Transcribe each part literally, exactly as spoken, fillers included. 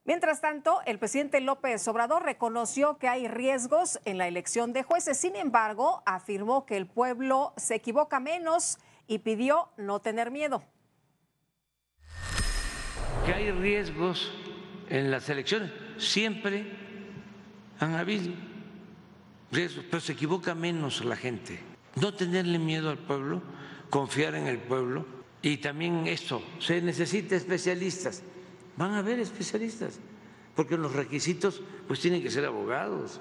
Mientras tanto, el presidente López Obrador reconoció que hay riesgos en la elección de jueces. Sin embargo, afirmó que el pueblo se equivoca menos y pidió no tener miedo. Que hay riesgos en las elecciones, siempre han habido riesgos, pero se equivoca menos la gente. No tenerle miedo al pueblo, confiar en el pueblo. Y también esto, se necesita especialistas. Van a haber especialistas, porque los requisitos pues tienen que ser abogados.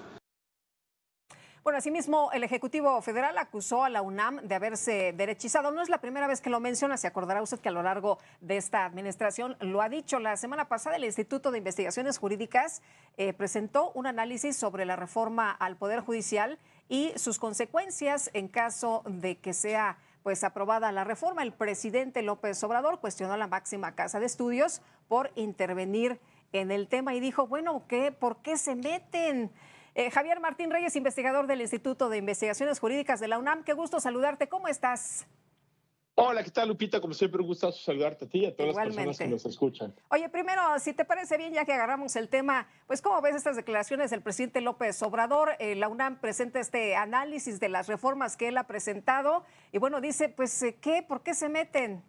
Bueno, asimismo, el Ejecutivo Federal acusó a la UNAM de haberse derechizado. No es la primera vez que lo menciona, se acordará usted que a lo largo de esta administración lo ha dicho. La semana pasada el Instituto de Investigaciones Jurídicas eh, presentó un análisis sobre la reforma al Poder Judicial y sus consecuencias en caso de que sea pues aprobada la reforma. El presidente López Obrador cuestionó a la máxima casa de estudios por intervenir en el tema y dijo, bueno, ¿qué? ¿Por qué se meten? Eh, Javier Martín Reyes, investigador del Instituto de Investigaciones Jurídicas de la UNAM, qué gusto saludarte, ¿cómo estás? Hola, ¿qué tal, Lupita? Como siempre, un gustazo saludarte a ti y a todas Igualmente. las personas que nos escuchan. Oye, primero, si te parece bien, ya que agarramos el tema, pues ¿cómo ves estas declaraciones del presidente López Obrador? Eh, la UNAM presenta este análisis de las reformas que él ha presentado y bueno, dice, pues, ¿qué? ¿Por qué se meten?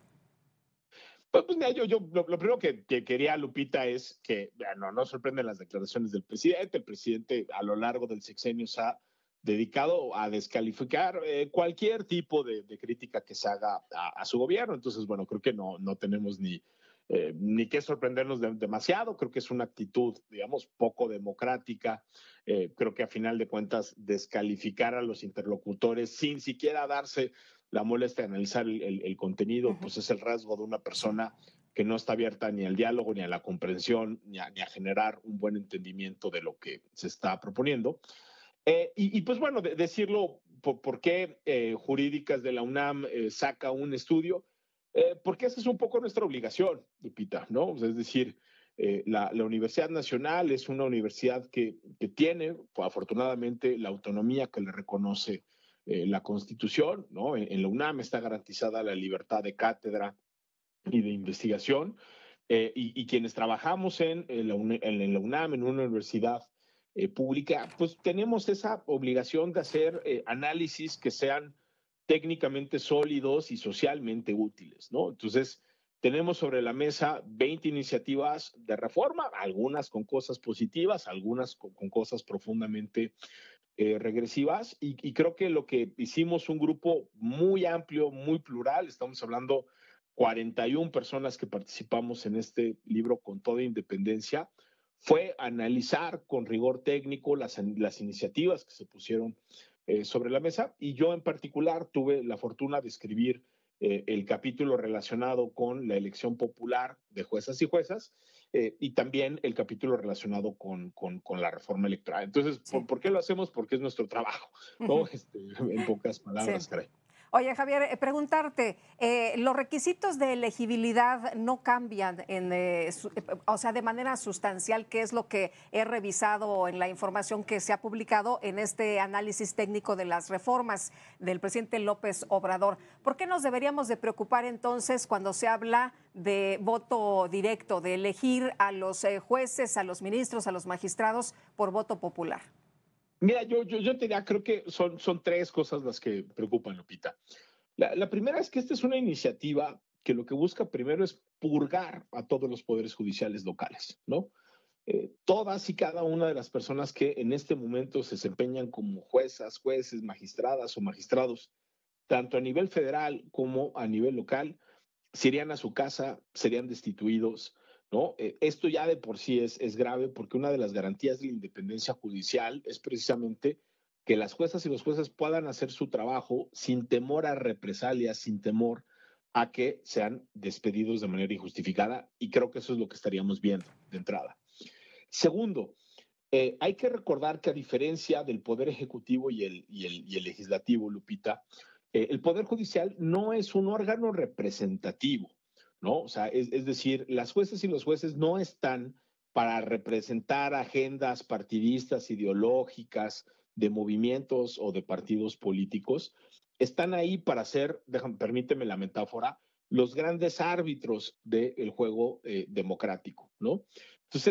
Pues, pues mira, yo, yo lo, lo primero que, que quería, Lupita, es que bueno, no sorprenden las declaraciones del presidente. El presidente a lo largo del sexenio se ha dedicado a descalificar eh, cualquier tipo de, de crítica que se haga a, a, su gobierno. Entonces, bueno, creo que no, no tenemos ni, eh, ni que sorprendernos de, demasiado. Creo que es una actitud, digamos, poco democrática. Eh, creo que a final de cuentas descalificar a los interlocutores sin siquiera darse la molestia de analizar el, el, el contenido, uh-huh. pues es el rasgo de una persona que no está abierta ni al diálogo, ni a la comprensión, ni a, ni a generar un buen entendimiento de lo que se está proponiendo. Eh, y, y pues bueno, de, decirlo, por, por qué eh, Jurídicas de la UNAM eh, saca un estudio, eh, porque esa es un poco nuestra obligación, Lupita, ¿no? O sea, es decir, eh, la, la Universidad Nacional es una universidad que, que tiene, pues, afortunadamente, la autonomía que le reconoce eh, la Constitución, ¿no? En, en la UNAM está garantizada la libertad de cátedra y de investigación, eh, y, y quienes trabajamos en, en, la, en la UNAM, en una universidad eh, pública, pues tenemos esa obligación de hacer eh, análisis que sean técnicamente sólidos y socialmente útiles, ¿no? Entonces, tenemos sobre la mesa veinte iniciativas de reforma, algunas con cosas positivas, algunas con, con cosas profundamente Eh, regresivas, y, y creo que lo que hicimos un grupo muy amplio, muy plural, estamos hablando cuarenta y una personas que participamos en este libro con toda independencia, fue analizar con rigor técnico las, las iniciativas que se pusieron eh, sobre la mesa, y yo en particular tuve la fortuna de escribir eh, el capítulo relacionado con la elección popular de juezas y juezas, Eh, y también el capítulo relacionado con, con, con la reforma electoral. Entonces, sí. ¿por, ¿por qué lo hacemos? Porque es nuestro trabajo, ¿no? Uh-huh. Este, en pocas palabras, sí. caray. Oye, Javier, eh, preguntarte, eh, ¿los requisitos de elegibilidad no cambian, en, eh, su, eh, o sea, de manera sustancial? ¿Qué es lo que he revisado en la información que se ha publicado en este análisis técnico de las reformas del presidente López Obrador? ¿Por qué nos deberíamos de preocupar entonces cuando se habla de voto directo, de elegir a los eh, jueces, a los ministros, a los magistrados por voto popular? Mira, yo, yo, yo te diría, creo que son, son tres cosas las que preocupan, Lupita. La, la primera es que esta es una iniciativa que lo que busca primero es purgar a todos los poderes judiciales locales, ¿no? Eh, todas y cada una de las personas que en este momento se desempeñan como juezas, jueces, magistradas o magistrados, tanto a nivel federal como a nivel local, se irían a su casa, serían destituidos, ¿no? Eh, esto ya de por sí es, es grave, porque una de las garantías de la independencia judicial es precisamente que las juezas y los jueces puedan hacer su trabajo sin temor a represalias, sin temor a que sean despedidos de manera injustificada, y creo que eso es lo que estaríamos viendo de entrada. Segundo, eh, hay que recordar que a diferencia del Poder Ejecutivo y el, y el, y el Legislativo, Lupita, eh, el Poder Judicial no es un órgano representativo, ¿no? O sea, es, es decir, las jueces y los jueces no están para representar agendas partidistas, ideológicas, de movimientos o de partidos políticos. Están ahí para ser, déjame, permíteme la metáfora, los grandes árbitros del juego eh, democrático, ¿no? Entonces,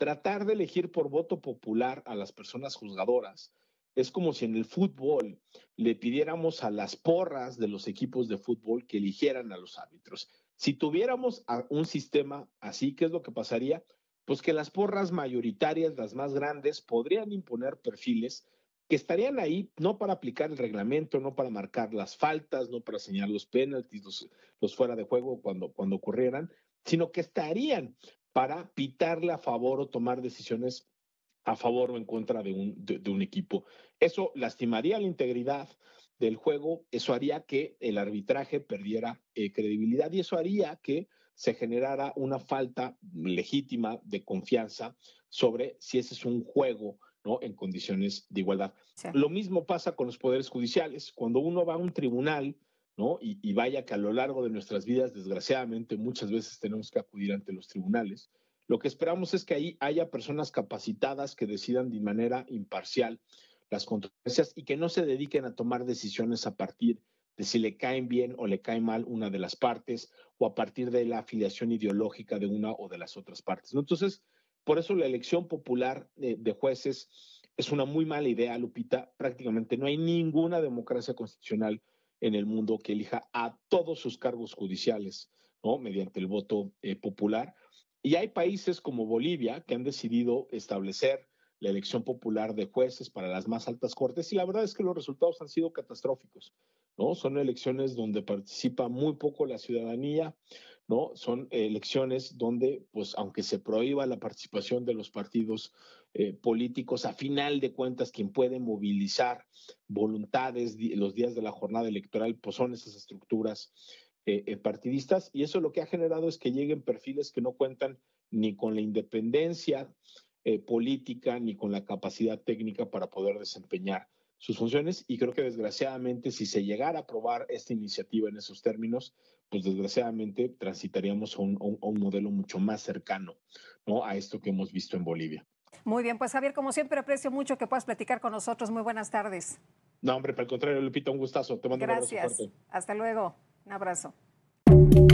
tratar de elegir por voto popular a las personas juzgadoras es como si en el fútbol le pidiéramos a las porras de los equipos de fútbol que eligieran a los árbitros. Si tuviéramos un sistema así, ¿qué es lo que pasaría? Pues que las porras mayoritarias, las más grandes, podrían imponer perfiles que estarían ahí no para aplicar el reglamento, no para marcar las faltas, no para señalar los penaltis, los, los fuera de juego cuando, cuando ocurrieran, sino que estarían para pitarle a favor o tomar decisiones a favor o en contra de un, de, de un equipo. Eso lastimaría la integridad del juego, eso haría que el arbitraje perdiera eh, credibilidad y eso haría que se generara una falta legítima de confianza sobre si ese es un juego, ¿no?, en condiciones de igualdad. Sí. Lo mismo pasa con los poderes judiciales. Cuando uno va a un tribunal, ¿no?, y, y vaya que a lo largo de nuestras vidas, desgraciadamente, muchas veces tenemos que acudir ante los tribunales, lo que esperamos es que ahí haya personas capacitadas que decidan de manera imparcial las controversias y que no se dediquen a tomar decisiones a partir de si le caen bien o le cae mal una de las partes o a partir de la afiliación ideológica de una o de las otras partes, ¿no? Entonces, por eso la elección popular de, de jueces es una muy mala idea, Lupita. Prácticamente no hay ninguna democracia constitucional en el mundo que elija a todos sus cargos judiciales, ¿no?, mediante el voto eh, popular. Y hay países como Bolivia que han decidido establecer la elección popular de jueces para las más altas cortes y la verdad es que los resultados han sido catastróficos, ¿no? Son elecciones donde participa muy poco la ciudadanía, ¿no? Son elecciones donde, pues, aunque se prohíba la participación de los partidos eh, políticos, a final de cuentas quien puede movilizar voluntades los días de la jornada electoral, pues son esas estructuras Eh, eh, partidistas, y eso lo que ha generado es que lleguen perfiles que no cuentan ni con la independencia eh, política ni con la capacidad técnica para poder desempeñar sus funciones, y creo que desgraciadamente si se llegara a aprobar esta iniciativa en esos términos, pues desgraciadamente transitaríamos a un, a un modelo mucho más cercano, ¿no?, a esto que hemos visto en Bolivia. Muy bien, pues Javier, como siempre aprecio mucho que puedas platicar con nosotros. Muy buenas tardes. No, hombre, por el contrario, Lupita, un gustazo. Te mando Gracias. un abrazo fuerte. Hasta luego. Un abrazo.